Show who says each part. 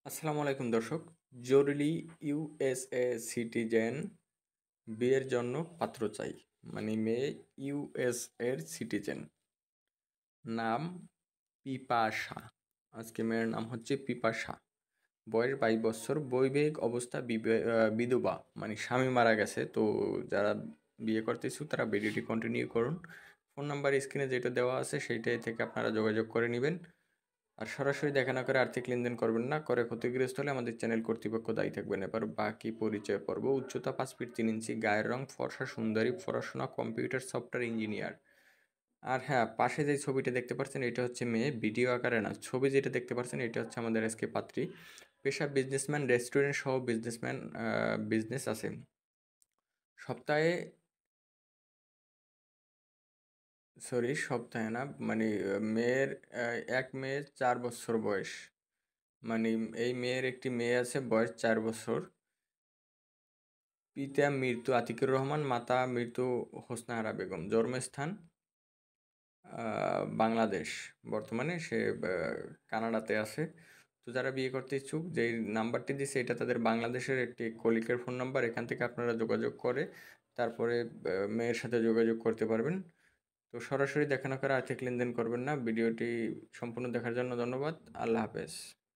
Speaker 1: আসসালামু আলাইকুম দর্শক। জরুরি ইউএসএ সিটিজেন বিয়ের জন্য পাত্র চাই। মানে মেয়ে ইউএস এর সিটিজেন। নাম পিপাসা। আজকে মেয়ের নাম হচ্ছে পিপাসা। বয়স 22 বছর। বৈবাহিক অবস্থা বিধবা, মানে স্বামী মারা গেছে। তো যারা বিয়ে করতে ইচ্ছুক তারা ভিডিওটি কন্টিনিউ করুন। ফোন নাম্বার স্ক্রিনে যেটা দেওয়া আছে সেইটাই থেকে আপনারা যোগাযোগ করে নেবেন। আর সরাসরি দেখা না করে আর্থিক লেনদেন করবেন না, করে ক্ষতিগ্রস্ত হলে আমাদের চ্যানেল কর্তৃপক্ষ দায়ী থাকবেন। এবার বাকি পরিচয় পর্ব। উচ্চতা 5 ফিট 3 ইঞ্চি, গায়ের রং ফর্সা সুন্দরী, পড়াশোনা কম্পিউটার সফটওয়্যার ইঞ্জিনিয়ার। আর হ্যাঁ, পাশে যে ছবিটা দেখতে পাচ্ছেন এটা হচ্ছে মেয়ে, ভিডিও আকারে না, ছবি যেটা দেখতে পাচ্ছেন এটা হচ্ছে আমাদের আজকে পাত্রী। পেশা বিজনেসম্যান, রেস্টুরেন্ট সহ বিজনেস আছে। সপ্তাহে সপ্তাহে না, মানে মেয়ের 1 মেয়ের 4 বছর বয়স। মানে এই মেয়ের একটি মেয়ে আছে, বয়স 4 বছর। পিতা মৃত্যু আতিকুর রহমান, মাতা মৃত্যু হোসনাহারা বেগম। জন্মস্থান বাংলাদেশ। বর্তমানে সে কানাডাতে আছে। তো যারা বিয়ে করতে ইচ্ছুক, যেই নাম্বারটি দিচ্ছে এটা তাদের বাংলাদেশের একটি কলিকের ফোন নাম্বার। এখান থেকে আপনারা যোগাযোগ করে তারপরে মেয়ের সাথে যোগাযোগ করতে পারবেন। তো সরাসরি দেখা না করে আর্থিক লেনদেন করবেন না। ভিডিওটি সম্পূর্ণ দেখার জন্য ধন্যবাদ। আল্লাহ হাফেজ।